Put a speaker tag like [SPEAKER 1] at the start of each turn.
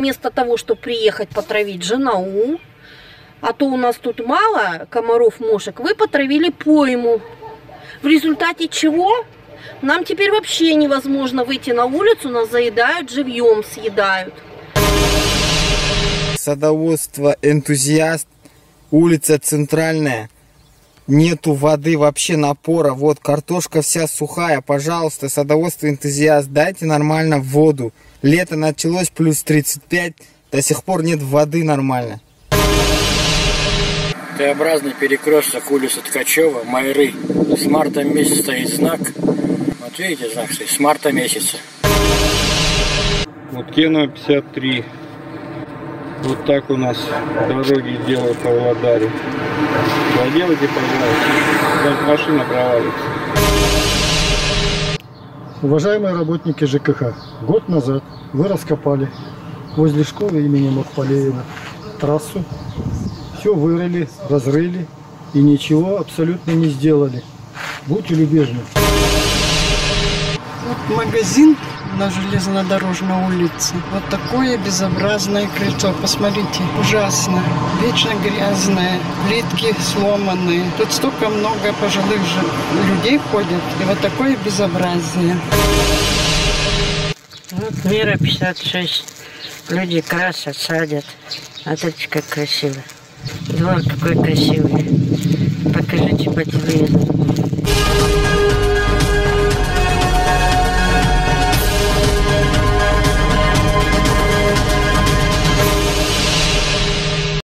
[SPEAKER 1] вместо того, чтобы приехать потравить жену, а то у нас тут мало комаров, мошек, вы потравили пойму. В результате чего нам теперь вообще невозможно выйти на улицу, нас заедают, живьем съедают.
[SPEAKER 2] Садоводство «Энтузиаст», улица Центральная. Нету воды, вообще напора. Вот картошка вся сухая. Пожалуйста, садоводство «Энтузиаст», дайте нормально воду. Лето началось, плюс 35. До сих пор нет воды нормально.
[SPEAKER 3] Т-образный перекресток улицы Ткачева, Майры. С марта месяца стоит знак. Вот видите, знак стоит с марта месяца.
[SPEAKER 4] Вот Кенова 53. Вот так у нас дороги делают в Павлодаре. Поделайте, пожалуйста. Даже машина провалится.
[SPEAKER 5] Уважаемые работники ЖКХ, год назад вы раскопали возле школы имени Махпалеева трассу. Все вырыли, разрыли и ничего абсолютно не сделали. Будьте любезны.
[SPEAKER 6] Вот магазин на железнодорожной улице. Вот такое безобразное крыльцо. Посмотрите, ужасно. Вечно грязное, плитки сломанные. Тут столько много пожилых людей ходят. И вот такое безобразие.
[SPEAKER 7] Вот Мира 56. Люди красят, садят. Смотрите, как красиво. Двор какой красивый. Покажите по телевизору.